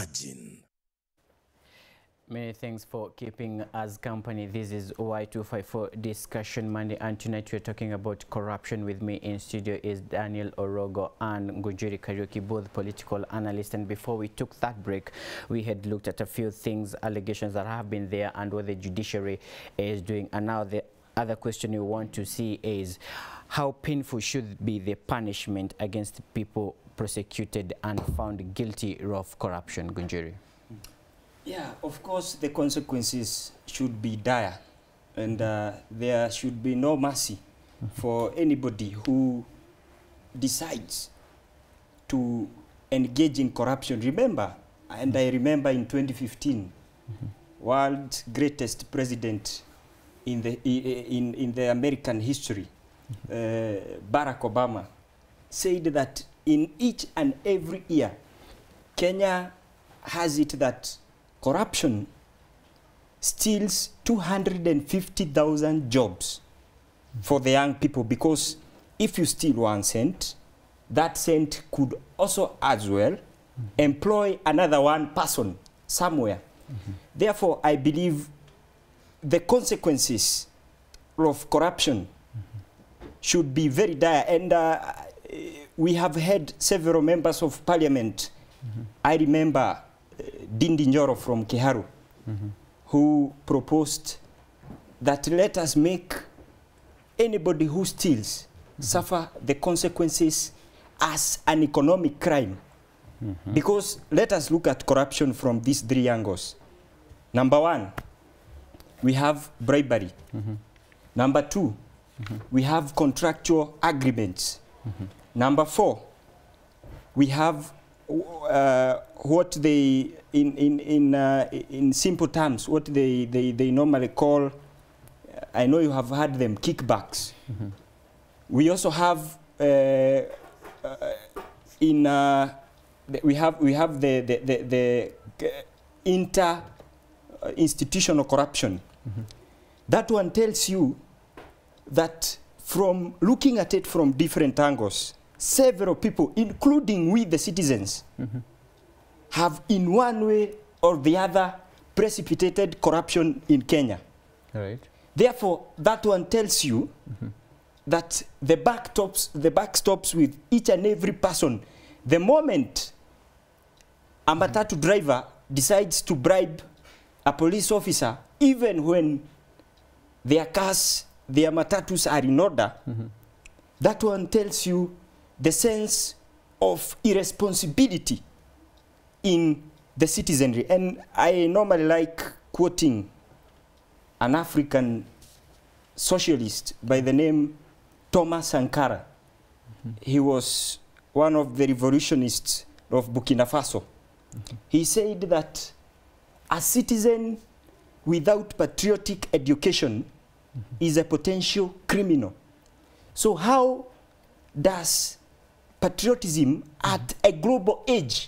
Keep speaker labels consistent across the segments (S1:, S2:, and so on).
S1: Imagine.
S2: Many thanks for keeping us company. This is Y254 Discussion Monday, and tonight we're talking about corruption. With me in studio is Daniel Orogo and Ngunjiri Kariuki, both political analysts. And before we took that break, we had looked at a few things, allegations that have been there and what the judiciary is doing. And now the other question we want to see is how painful should be the punishment against people prosecuted and found guilty of corruption, Ngunjiri?
S3: Yeah, of course, the consequences should be dire, and there should be no mercy for anybody who decides to engage in corruption. Remember, and I remember in 2015, world's greatest president in the American history, Barack Obama, said that in each and every year, Kenya has it that corruption steals 250,000 jobs for the young people, because if you steal 1 cent, that cent could also as well employ another one person somewhere. Therefore, I believe the consequences of corruption should be very dire. And we have had several members of parliament. I remember Dindi Njoro from Kiharu, who proposed that let us make anybody who steals suffer the consequences as an economic crime. Because let us look at corruption from these 3 angles. Number 1, we have bribery. Number 2, we have contractual agreements. Number 4, we have what they, in simple terms, what they normally call, I know you have heard them, kickbacks. We also have we have the inter-institutional corruption. That one tells you that from looking at it from different angles, several people, including we the citizens, have in one way or the other precipitated corruption in Kenya.
S2: Right.
S3: Therefore, that one tells you that the buck stops with each and every person. The moment a matatu driver decides to bribe a police officer, even when their cars, their matatus are in order, that one tells you the sense of irresponsibility in the citizenry. And I normally like quoting an African socialist by the name Thomas Sankara. He was one of the revolutionists of Burkina Faso. He said that a citizen without patriotic education is a potential criminal. So how does patriotism at a global age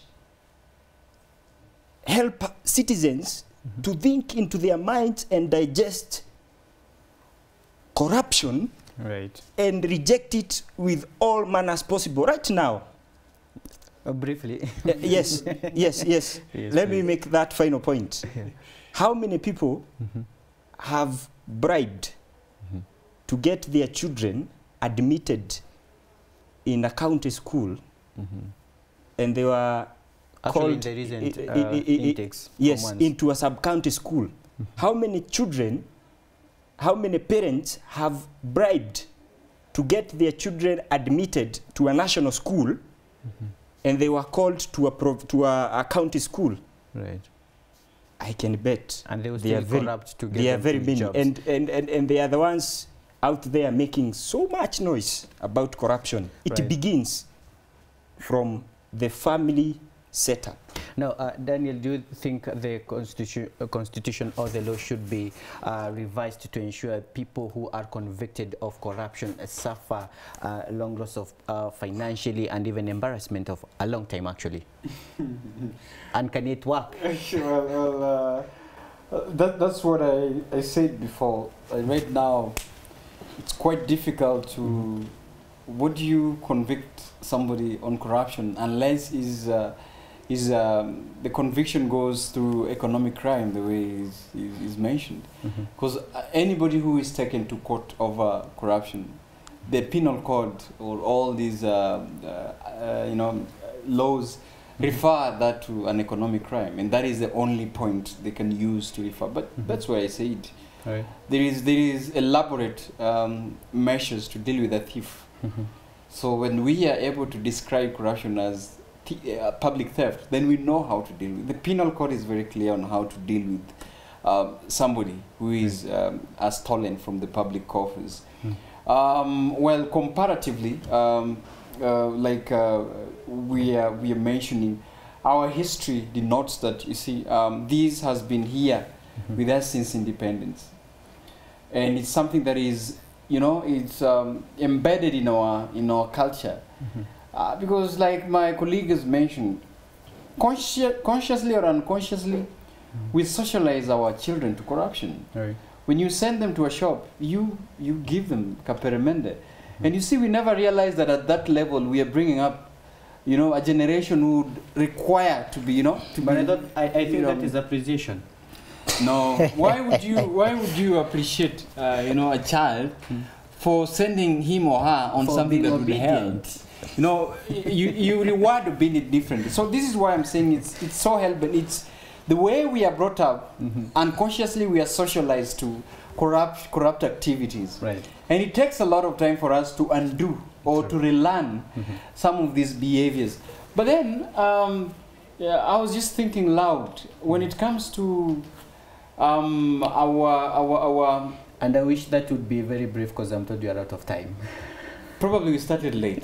S3: help citizens to think into their minds and digest corruption,
S2: right,
S3: and reject it with all manners possible? Right now,
S2: briefly.
S3: Yes. Let me make that final point. How many people have bribed to get their children admitted in a county school, and they were called
S2: there isn't intakes,
S3: yes, into a sub-county school? How many children, how many parents have bribed to get their children admitted to a national school, and they were called to a county school?
S2: Right.
S3: I can bet.
S2: And they will still corrupt to get
S3: they are very many,
S2: jobs.
S3: And they are the ones out there making so much noise about corruption. It begins from the family setup.
S2: Now, Daniel, do you think the constitution or the law should be revised to ensure people who are convicted of corruption suffer long loss of financially and even embarrassment of a long time, actually? And can it work?
S4: Well, that's what I said before. Right now, it's quite difficult to, would you convict somebody on corruption unless is is the conviction goes through economic crime, the way is mentioned. Because anybody who is taken to court over corruption, the penal code or all these laws refer that to an economic crime, and that is the only point they can use to refer. But that's why I said there is elaborate measures to deal with a thief. So when we are able to describe corruption as public theft, then we know how to deal with it. The penal code is very clear on how to deal with somebody who is stolen from the public coffers. Well, comparatively, we are mentioning, our history denotes that, you see, this has been here with us since independence, and it's something that is, it's embedded in our culture, because, like my colleague has mentioned, consciously or unconsciously, we socialize our children to corruption. When you send them to a shop, you give them kaperemende. And you see, we never realized that at that level we are bringing up, a generation who would require to be, But
S2: I think that is appreciation.
S4: No, why would you appreciate, a child for sending him or her on something that will help? You reward obedience differently. So this is why I'm saying it's so helpful. It's the way we are brought up. Unconsciously, we are socialized to corrupt activities.
S2: Right.
S4: And it takes a lot of time for us to undo or to relearn some of these behaviors. But then, I was just thinking loud when it comes to our.
S2: And I wish that would be very brief, because I'm told you are out of time.
S4: Probably we started late.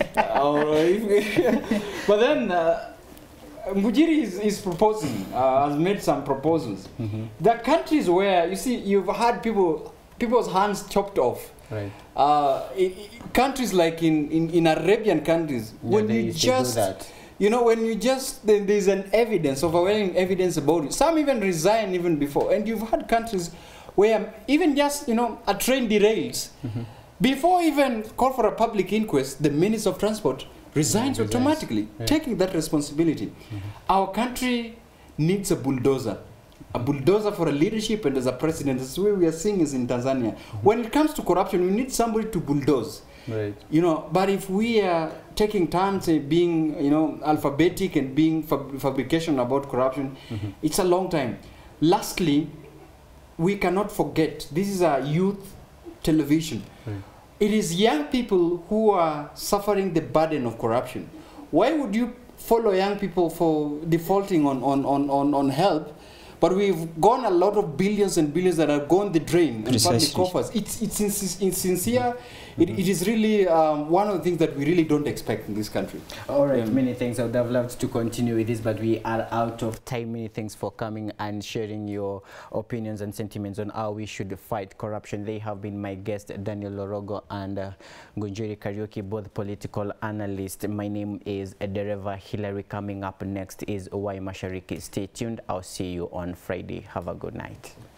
S4: But then, Mujiri is proposing, has made some proposals. There are countries where, you see, you've had people's hands chopped off.
S2: Right.
S4: Countries like in Arabian countries, when you just, when you just, there's an evidence, overwhelming evidence about it. Some even resign even before. And you've had countries where even just, a train derails. Before even call for a public inquest, the Minister of Transport resigns automatically, taking that responsibility. Our country needs a bulldozer for a leadership and as a president. That's the way we are seeing is in Tanzania. When it comes to corruption, we need somebody to bulldoze.
S2: Right.
S4: But if we are taking turns being, alphabetic and being fabrication about corruption, it's a long time. Lastly, we cannot forget, this is a youth television. It is young people who are suffering the burden of corruption. Why would you follow young people for defaulting on help? But we've gone a lot of billions and billions that have gone the drain in public coffers. It's insincere. It is really one of the things that we really don't expect in this country.
S2: All right, many thanks. I would have loved to continue with this, but we are out of time. Many thanks for coming and sharing your opinions and sentiments on how we should fight corruption. They have been my guests, Daniel Orogo and Ngunjiri Kariuki, both political analysts. My name is Dereva Hillary. Coming up next is Owai Mashariki. Stay tuned. I'll see you on Friday. Have a good night.